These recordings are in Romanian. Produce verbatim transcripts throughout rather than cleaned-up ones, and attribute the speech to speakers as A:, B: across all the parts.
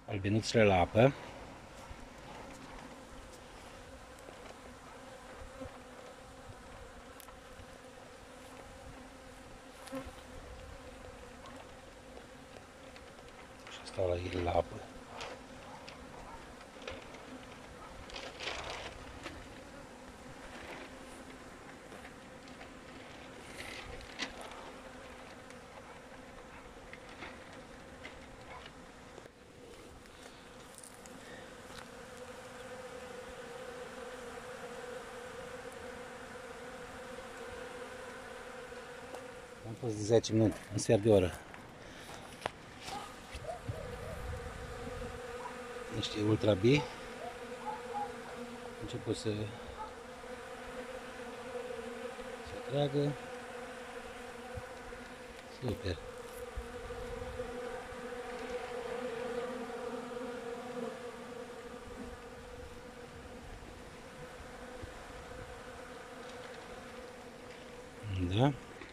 A: albinuțele la apă. Și stau la ele la apă. Am fost de zece minute, un sfert de oră. Niște Ultra B. A început să se tragă. Super. Da.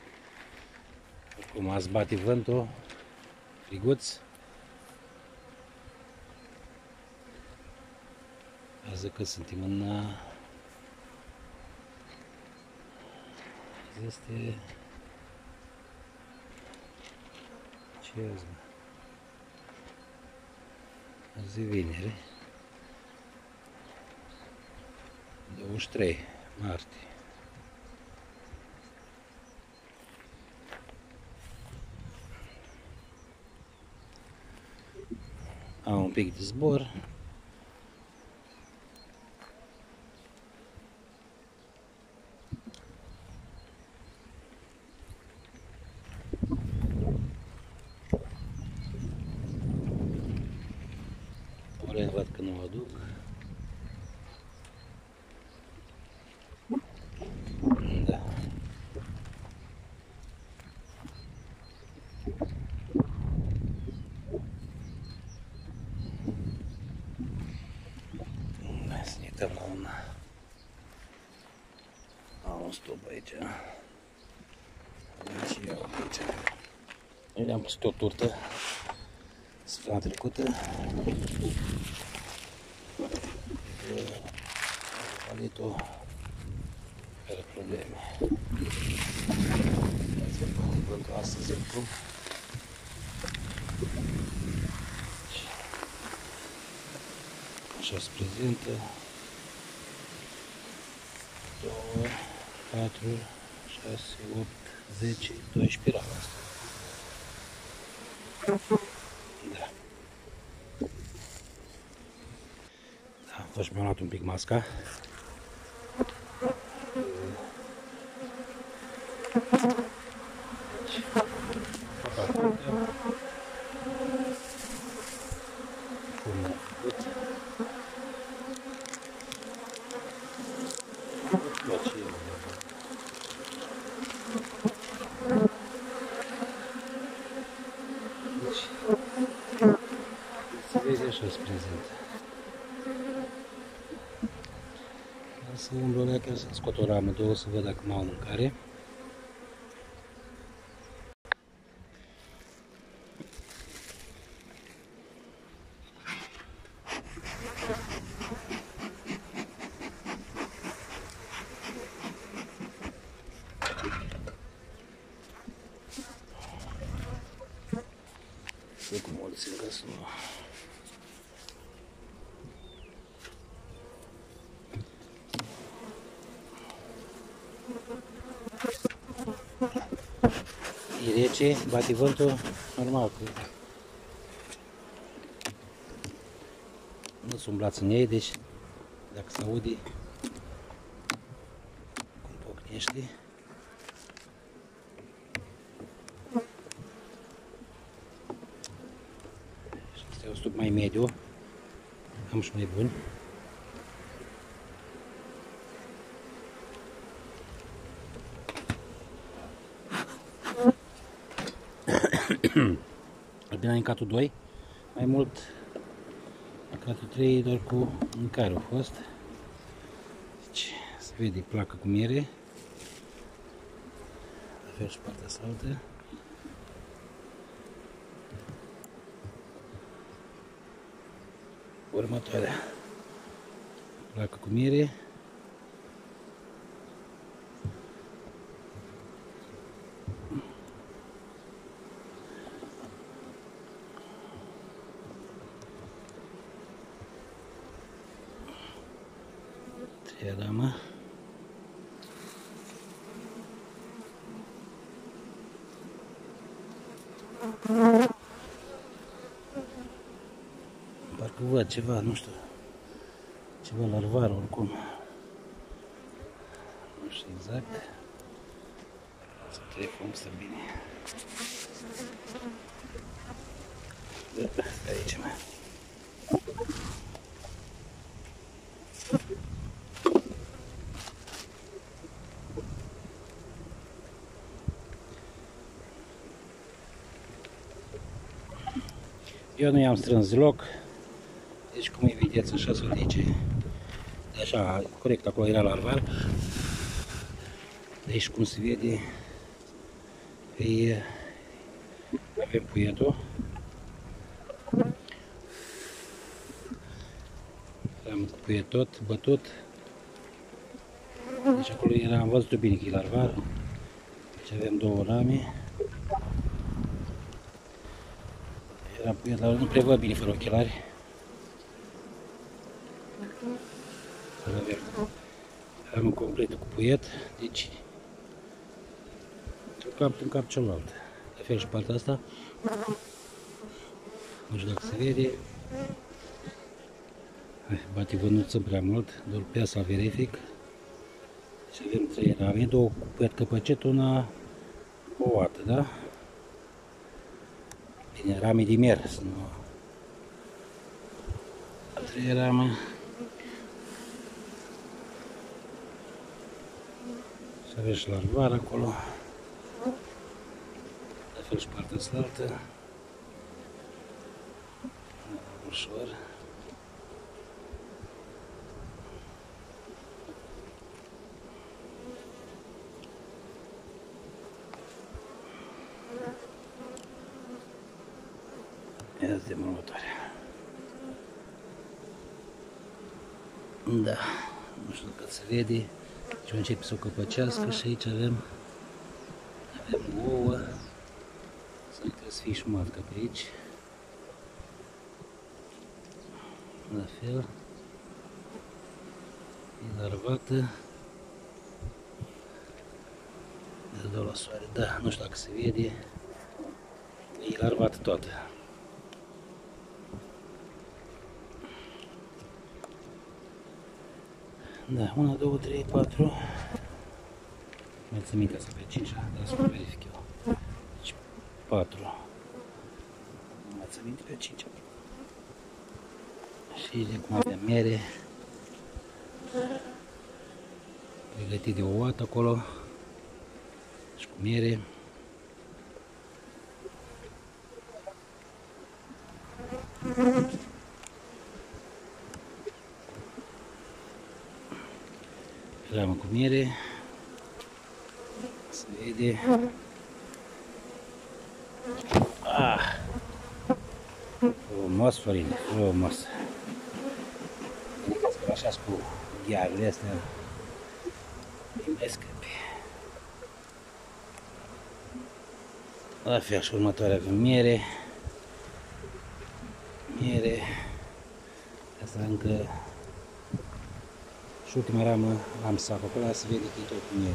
A: Acum azi bate vântul, friguț. Azi că suntem în... Azi este... Ce azi? Azi e vineri. douăzeci și trei martie. Am un pic de zbor. Ori văd că nu o aduc. Da. Hai să ne uităm la un, la un stop aici. Deci eu aici. Eu le-am pus pe o turtă săptămâna trecută. Paletul are probleme. Vântul astăzi acum. Așa se prezintă. doi, patru, șase, opt, zece, doisprezece spirale asta. Da. Da, deci mi-am luat un pic masca. Se vede așa se prezintă. Să umblu la chiar să scot o ramă, două, să văd dacă mai au mâncare. Să cum o țin ca să nu... E rece, bate vântul, normal că nu-ți umblați în ei, deci dacă se aude cum pocnește. Și asta e un stup mai mediu, am și mai bun. Albina în catul doi, mai mult la catul trei doar cu mâncare a fost. Deci se vede placă cu miere. La fel și partea asta altă. următoarea placă cu miere. Treia ramă. Parcă văd ceva, nu știu, ceva larvar oricum. Nu știu exact. Să telefon să bine. Da, aici mai. Eu nu i-am strâns deloc, deci cum îi vedeți așa sodice, așa, corect, acolo era larvar, deci cum se vede, e, avem puietul, am cu puiet tot, bătut, deci acolo era, am văzut bine că e larvar, deci avem două rame. Era puiet, dar nu prevăd bine fără ochelari. Avem ramă completă cu puiet, deci un cap în cap celălalt. La fel și partea asta. Nu știu dacă se vede. Bate vânuță prea mult, doar pe asta verific. Deci avem trei rame, două cu puiet căpăcet, una o oată, da? Bine, rame de mier, să nu... A treia ramă. Și avem și larvar acolo. La fel și partea asta. Ușor. Ia zi următoarea. Da, nu știu cât se vede. Deci începe să o căpăcească și aici avem avem ouă. Să nu trebuie să fie și matcă pe aici. La fel. E larvată. Le dau la soare. Da, nu știu dacă se vede. E larvată toată. Da, una, două, trei, patru. Mai țin minte asta pe cinci, dar să verific eu. Deci patru. Mai țin minte pe cinci. Și de cum avem miere. Pregătit de o oată acolo. Și cu miere. Ramă cu miere, se vede. Ah! Frumos, Florine, frumos. Vedeți că așa cu ghearurile astea îi mai scăpi. La fel și următoarea avem miere. Miere. Asta încă. Și ultima ramă am sacul acolo, se vede că e tot cu miere.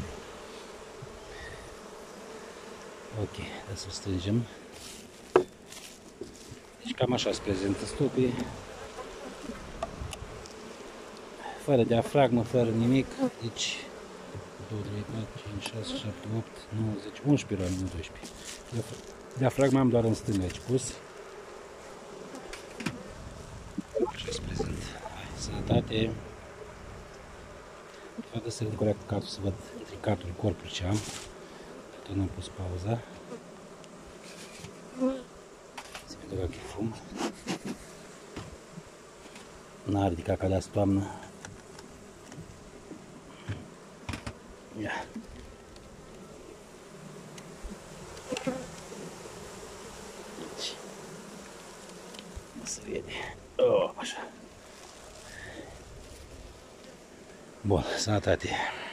A: Ok, hai să o strângem. Deci cam așa se prezintă stupii. Fără diafragmă, fără nimic. Deci doi, trei, patru, cinci, șase, șapte, opt, nouă, zece, unsprezece rame, nu doisprezece. Diafragma am doar în stânga aici pus. Așa se prezintă. Sănătate! Vreau să ridic corect cartul să văd între cartul corpul ce am. Tot n-am pus pauza. Se vede că e fum. N-a ridicat ca de azi toamnă. Ia. Se vede. Oh, așa. Bun, sănătate!